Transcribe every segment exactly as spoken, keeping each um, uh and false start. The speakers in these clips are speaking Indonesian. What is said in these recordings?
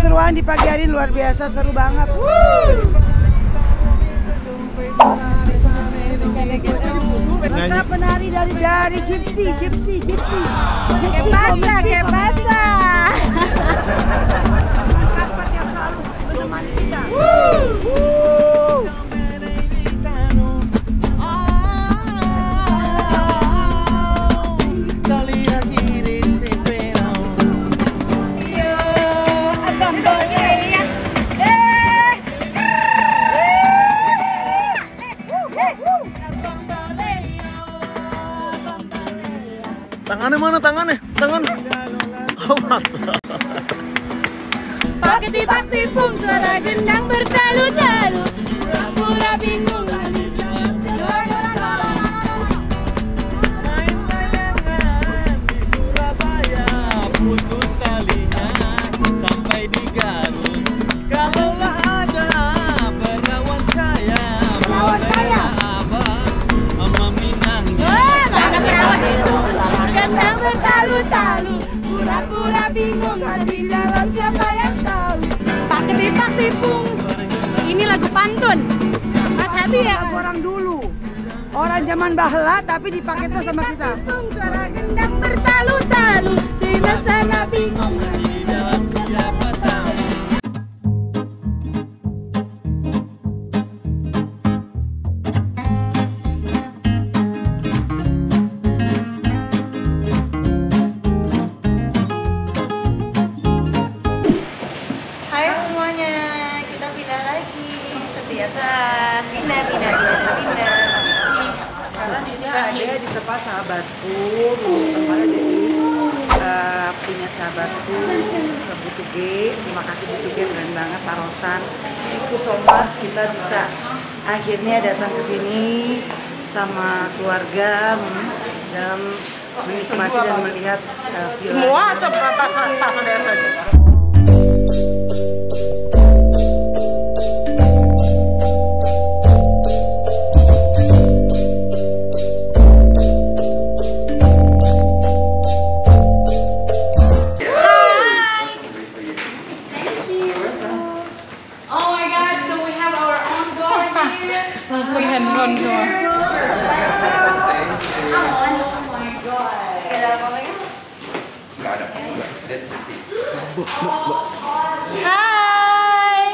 keseruan di pagi hari luar biasa, seru banget. Lengkap penari dari dari Gypsy, Gypsy, Gypsy. Kayak basah, kayak basah. Lengkap yang selalu menemani kita. Tangannya mana tangannya? Tangan. Oh, mantap. Pakai tipak tipung suara gendang bertalu-talu. Pura-pura bingung. Main layangan di Surabaya, putus talinya sampai di Garut. Kalaulah ada perawan saya, Perawan saya. abang sama Minangnya. Gendang bertalu-talu. Pura-pura bingung. Di dalam siapa yang tahu. Pakai tipak tipung. Ini lagu pantun. Mas Habi ya. Lagu orang dulu, orang zaman bahla tapi dipakai tuh sama kita. Tipung suara gendang bertalu-talu. Sini sana bingung. Di dalam siapa tahu. Hai semuanya, kita pindah lagi setiap saat. Pindah, pindah, pindah, pindah. Sekarang kita ada di tempat sahabatku, tempatnya The Is, uh, punya sahabatku, Bu Tuge. Terima kasih Bu Tuge, keren banget, Tarosan. Itu so much kita bisa akhirnya datang ke sini sama keluarga hmm, dalam menikmati dan melihat uh, villa. Semua atau Pak Saudara saja? Oh my god, so we have our own door here. Langsung handphone semua. Oh my god. Ada apa lagi? Nggak ada, nggak. That's it. Hai.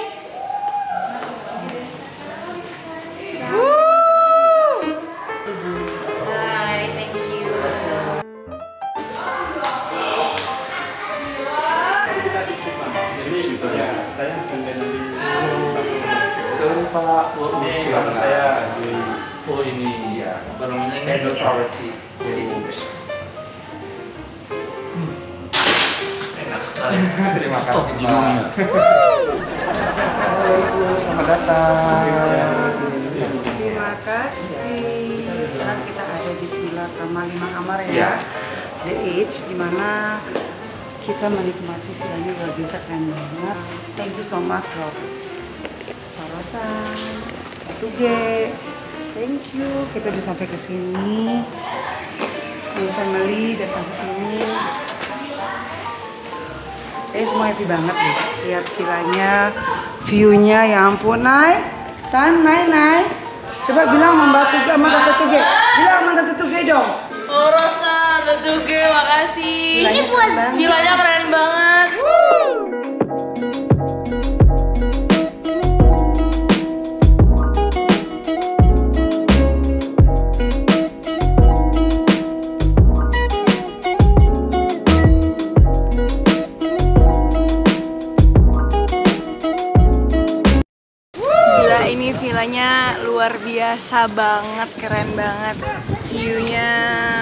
Woo. Hai, thank you. Sorry Pak, ini karena saya di oh ini ya, apa namanya head authority. Jadi enak sekali. Terima kasih Pak. Selamat datang. Terima kasih. Sekarang kita ada di villa kamar lima kamar ya, Ya. The Age, di mana kita menikmati villanya luar biasa keren banget. Thank you so much loh, Tarosan, Tuge. Thank you. Kita udah sampai ke sini. Full family datang ke sini. Eh semua happy banget deh. Lihat villanya, view-nya, ya ampun, Nay. Tan, Nay, Nay. Coba bilang sama Mbak Tuge, sama Tante Tuge. Bilang sama Tante Tuge dong. Oh Rosa, Tuge, makasih. Villanya keren banget. Villanya keren banget. Gila, ini villanya luar biasa banget, keren banget. View-nya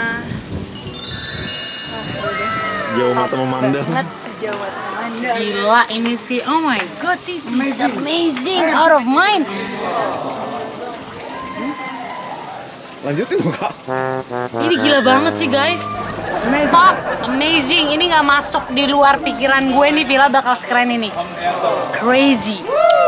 Sejauh mata memandang. banget, sejauh mata memandang. Gila ini sih, oh my god, this is amazing, out of mind. Lanjutin dong Kak. Ini gila banget sih guys. Top, amazing. Ini nggak masuk di luar pikiran gue nih villa bakal sekeren ini. Crazy.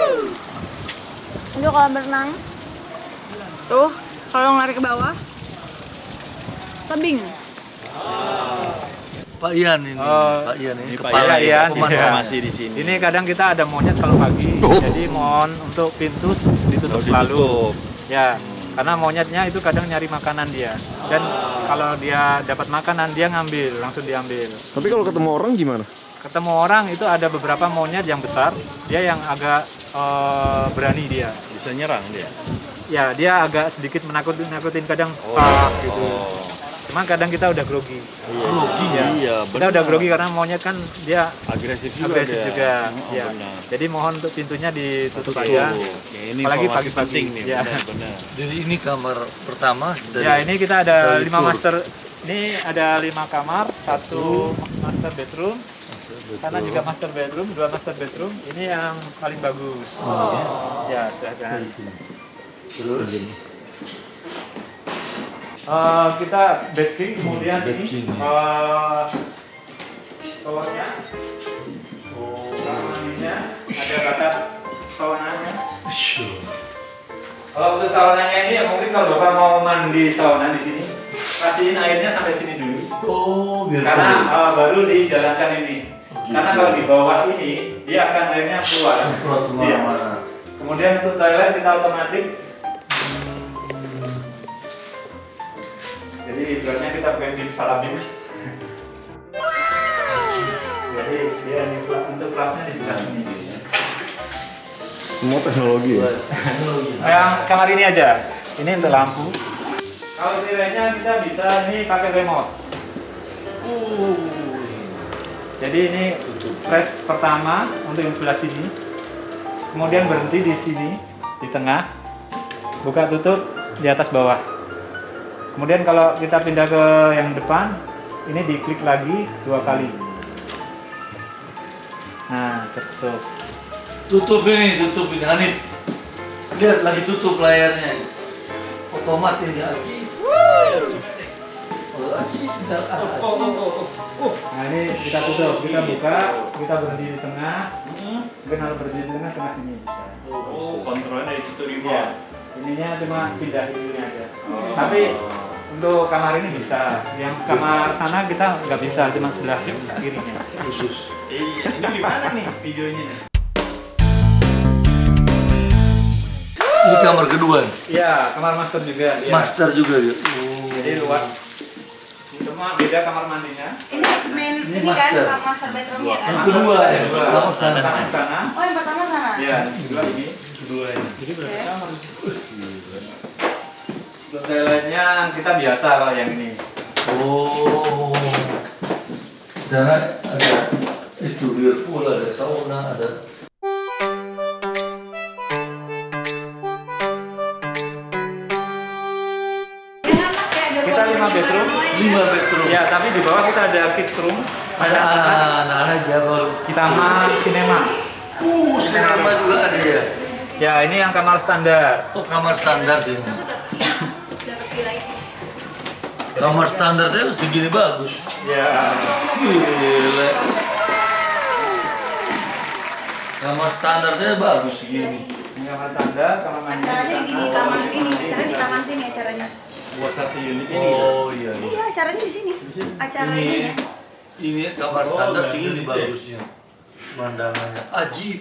Itu kalau berenang, tuh kalau ngari ke bawah, tebing. Pak Ian ini. Oh, Pak Ian ini Ini Pak kepala Ian, pemandu. iya. masih di sini. Ini kadang kita ada monyet kalau pagi, jadi mohon untuk pintu ditutup Harus selalu. ditutup. Ya, karena monyetnya itu kadang nyari makanan dia. Dan kalau dia dapat makanan dia ngambil, langsung diambil. Tapi kalau ketemu orang gimana? Ketemu orang itu ada beberapa monyet yang besar, dia yang agak eh, berani dia. Bisa nyerang dia. Ya, dia agak sedikit menakut-nakutin kadang pak gitu. Oh. Cuman kadang kita udah grogi. Iya. Grogi, Iya, iya, Kita udah grogi karena monyet kan dia agresif juga. agresif dia. juga. Oh, Ya. benar. Jadi mohon untuk pintunya ditutup Tutup. aja. Oke, ini Apalagi informasi pagi-pagi. penting nih, Ya. benar-benar. Jadi ini kamar pertama dari Ya, ini kita ada dari lima tour. master. Ini ada lima kamar, satu master bedroom. Karena juga master bedroom, dua master bedroom. Ini yang paling bagus. Ya, silahkan. Terus Eh, kita bed king, kemudian Bed ini king, ya. eh, towernya, kamar mandinya, ada batap saunanya. Kalau untuk saunanya ini ya mungkin kalau bapak mau mandi sauna di sini, pastiin airnya sampai sini dulu. oh biar Karena keluar. eh, baru dijalankan ini. Karena kalau di bawah ini dia akan airnya keluar. Keluar Iya. kemana-mana. Kemudian untuk toilet kita otomatis. Jadi ibaratnya kita pengen salamin. Jadi dia di untuk kelasnya di sebelah sini. Semua teknologi ya. Yang kamar ini aja. Ini untuk lampu. Kalau tirainya kita bisa ini pakai remote. Uh. Jadi ini press pertama untuk yang sebelah sini. Kemudian berhenti di sini di tengah. Buka tutup di atas bawah. Kemudian kalau kita pindah ke yang depan, ini diklik lagi dua kali. Nah, tutup. Tutup ini, tutup ini Hanif. Lihat lagi tutup layarnya. Otomatis ini Aci. Oh, Aci, kita Nah, ini kita tutup, kita buka, kita berhenti di tengah. Mungkin kalau berhenti di tengah, tengah sini bisa. Oh, kontrolnya dari situ Iya. Ininya cuma pindah ini aja. Tapi untuk kamar ini bisa. Yang kamar sana kita nggak bisa, cuma sebelah kirinya. khusus. Iya, ini di mana nih videonya? Ini kamar kedua. Iya, kamar master juga. Iya. Master juga ya. Jadi luas. Cuma beda kamar mandinya. Ini main Ini ini, kan master. master bedroomnya kan? Yang kedua ya. Kedua. Kamar sana. Kamar sana. Oh yang pertama sana? Iya, kedua ini. Kedua ini. Jadi berapa kamar? Untuk toiletnya kita biasa kalau yang ini. Oh. Sana ada itu whirlpool, ada sauna, ada Jangan mas ya, ada Kita ruang lima bedroom. lima bedroom. Ya, tapi di bawah kita ada kids room, Ada anak-anak jago. sama sinema. Uh, sinema juga ada ya. Ya, ini yang kamar standar. Oh, kamar standar sih. dapat villa itu. Kamar standarnya segini bagus. Ya. Gila. Kamar standarnya bagus segini. Ini kamar standar, kamar mandi. Acaranya di sana. taman ini, acaranya di taman sini acaranya. Buat satu unit ini. Oh iya. iya. Iya acaranya di sini. Acaranya Ini ya. ini kamar Oh, standar udah segini gede. bagusnya. Pemandangannya ajib.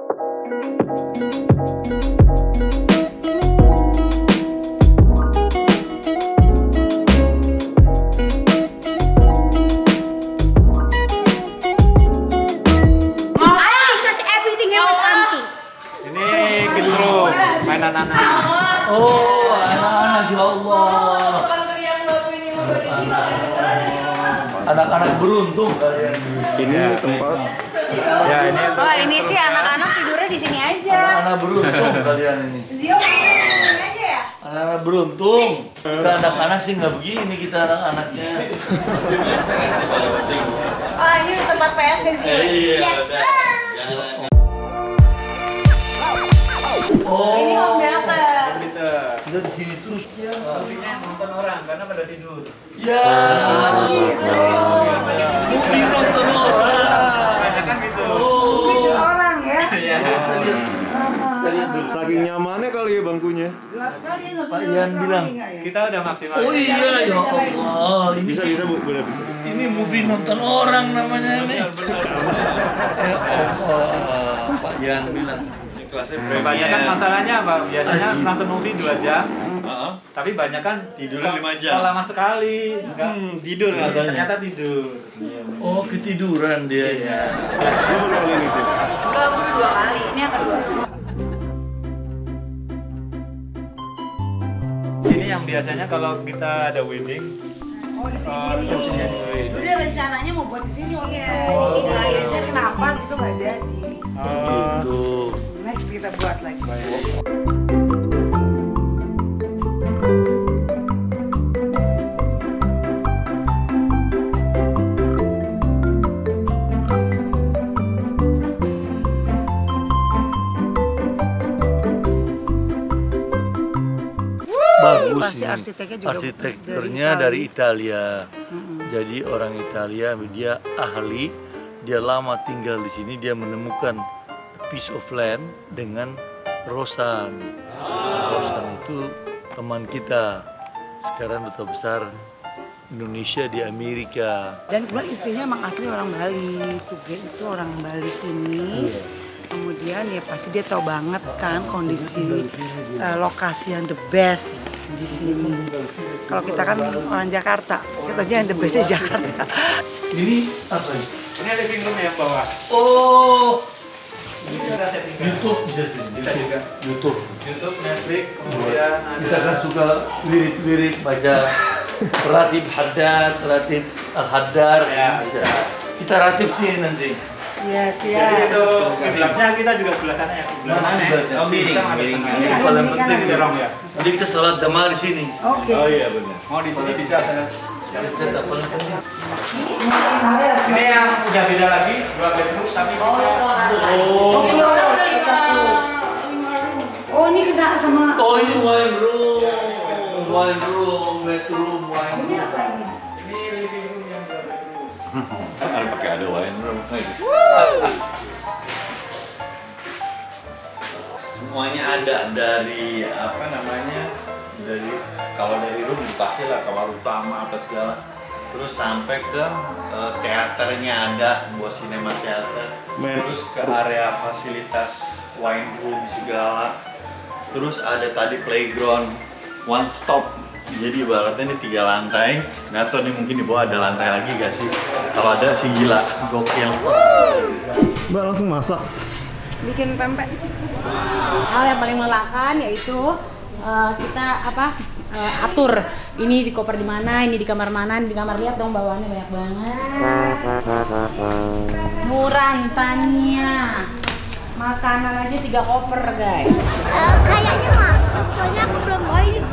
I search everything here with auntie. Ini kids room, mainan anak. Oh, anak-anak ya Allah. Anak-anak beruntung kalian. Ini tempat Ya, ini untuk Oh ini sih anak-anak tidurnya di sini aja. Anak-anak beruntung kalian ini. Zio tidurnya di sini aja ya. Anak-anak beruntung. Kita anak-anak sih nggak begini kita anak-anaknya. Oh ini tempat P S ya Zio. Yes, sir. Oh. Ini home theater. kita. Kita di sini terus ya. Artinya nonton orang karena pada tidur. Ya. Movie nonton orang. Banyak kan gitu. Tidur Oh. orang ya. Iya. Kita lihat dulu. saking nyamannya kali ya bangkunya. Gelap sekali ya, nggak Pak Ian bilang. Kita udah maksimal. Oh iya, ya Allah. Ini Bisa bisa bu, boleh bisa. ini movie nonton orang namanya nih. Ya Allah, Pak Ian bilang. Ini kelasnya Kebanyakan masalahnya apa? Biasanya Aji. nonton movie dua jam, Heeh. tapi banyak kan Tidurnya lima jam. kok lama sekali. Hmm, tidur katanya. Ternyata tidur. Oh, ketiduran dia ya. Lu baru kali ini sih. Enggak, aku udah dua kali. Ini yang kedua. Ini yang biasanya kalau kita ada wedding, Oh di Oh, sini. resepsinya. Udah rencananya mau buat di sini waktu itu. Iya, di sini. Akhirnya kenapa gitu nggak jadi. oh, Tuh. Next kita buat lagi. Bagus Pasti ini. arsiteknya juga Arsitekturnya dari dari Italia. Jadi orang Italia, dia ahli, dia lama tinggal di sini, dia menemukan piece of land dengan Rosan. Rosan itu teman kita. Sekarang duta besar Indonesia di Amerika. Dan kebetulan istrinya emang asli orang Bali. Tugen itu orang Bali sini. Kemudian ya pasti dia tahu banget kan kondisi eh, lokasi yang the best di sini. Kalau kita kan orang Jakarta, kita aja yang the bestnya Jakarta. Ini apa ini? ini living room yang bawah. Oh, Kita setting YouTube bisa sih. Bisa juga. YouTube. YouTube, Netflix, kemudian Kita kan ada suka wirid-wirid baca Ratib Haddad, Ratib Al-Haddar, Ya, bisa. Kita ratib sini nanti. Iya Jadi siap. itu kiblatnya kita juga sebelah sana ya kiblat. Mana kiblatnya? Oh, miring, Kita ada miring. sana. Ini Yang ada paling ini penting kanan. Serong ya. Jadi kita sholat jamaah di sini. Oke. Oh iya benar. Mau di sini bisa ada. Yang saya tak paling penting. Ini yang udah beda lagi, dua bedroom tapi kita Oh, Oh ini kena sama. oh ini wine room, wine room, bedroom, wine Ini room. apa ini? ini living room yang dua bedroom. Ada pakai ada wine room. Semuanya ada dari apa namanya? Dari kalau dari room pasti lah kamar utama apa segala. Terus sampai ke eh, teaternya ada, buat sinema teater. Terus ke area fasilitas wine room segala. Terus ada tadi playground one stop. Jadi ibaratnya ini tiga lantai. Nggak tahu nih mungkin di bawah ada lantai lagi gak sih? Kalau ada sih gila, gokil. Mbak langsung masak. Bikin pempek. Hal yang paling melelahkan yaitu eh, kita apa eh, atur ini di koper di mana, ini di kamar mana, ini di kamar, lihat dong bawaannya banyak banget. Murah Tania. Makanan aja tiga koper guys. Eh, kayaknya masuk, soalnya aku belum mau ini.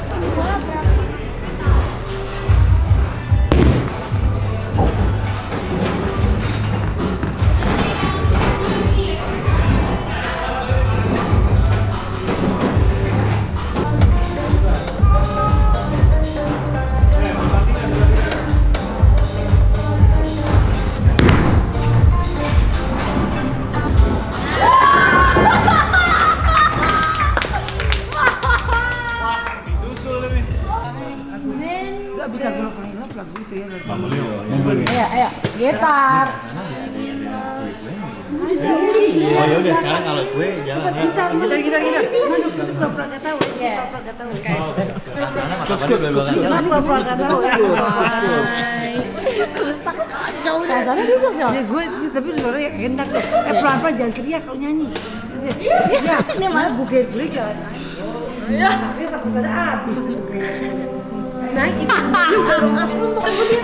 Gak bisa gue Fall in Love lagu itu ya. lagu. Ayo, ayo, gitar. Oh ya udah sekarang kalau gue jalan ya. Gitar, gitar, gitar, gitar. Mana situ pura-pura gak tahu. Iya. Pura-pura gak tahu. Terus gue belakang. Mas pura-pura gak tahu. Rusak kacau udah. Rasanya rusak dong. Ya gue tapi suara yang enak dong. Eh pelan-pelan jangan teriak kalau nyanyi. Ya, ini mana bukan free kan? Ya, tapi sampai sana habis. Nah, ini juga dong. Aku untuk ibu dia.